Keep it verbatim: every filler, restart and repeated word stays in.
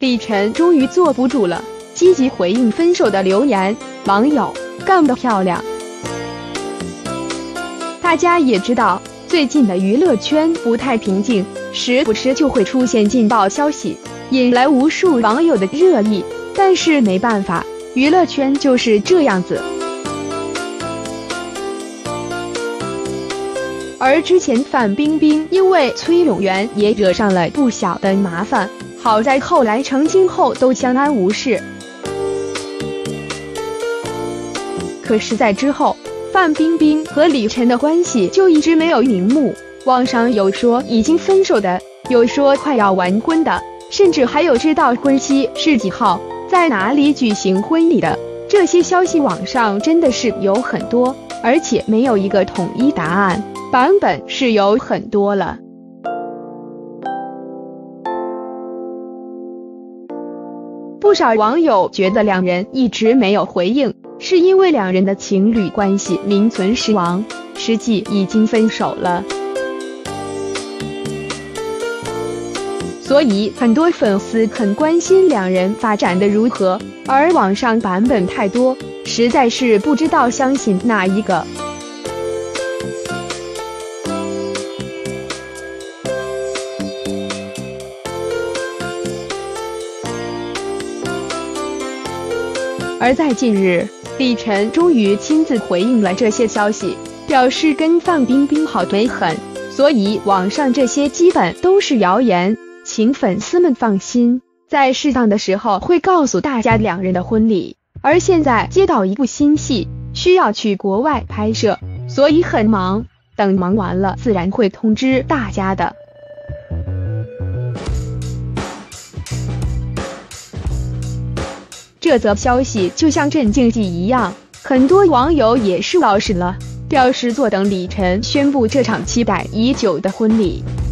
李晨终于坐不住了，积极回应分手的留言，网友干得漂亮。大家也知道，最近的娱乐圈不太平静，时不时就会出现劲爆消息，引来无数网友的热议。但是没办法，娱乐圈就是这样子。而之前范冰冰因为崔永元也惹上了不小的麻烦，好在后来澄清后都相安无事。可是在之后，范冰冰和李晨的关系就一直没有瞑目，网上有说已经分手的，有说快要完婚的，甚至还有知道婚期是几号，在哪里举行婚礼的。这些消息网上真的是有很多，而且没有一个统一答案，版本是有很多了。不少网友觉得两人一直没有回应，是因为两人的情侣关系名存实亡，实际已经分手了。所以很多粉丝很关心两人发展的如何，而网上版本太多，实在是不知道相信哪一个。而在近日，李晨终于亲自回应了这些消息，表示跟范冰冰好得很，所以网上这些基本都是谣言，请粉丝们放心，在适当的时候会告诉大家两人的婚礼。而现在接到一部新戏，需要去国外拍摄，所以很忙，等忙完了自然会通知大家的。这则消息就像镇静剂一样，很多网友也是老实了，表示坐等李晨宣布这场期待已久的婚礼。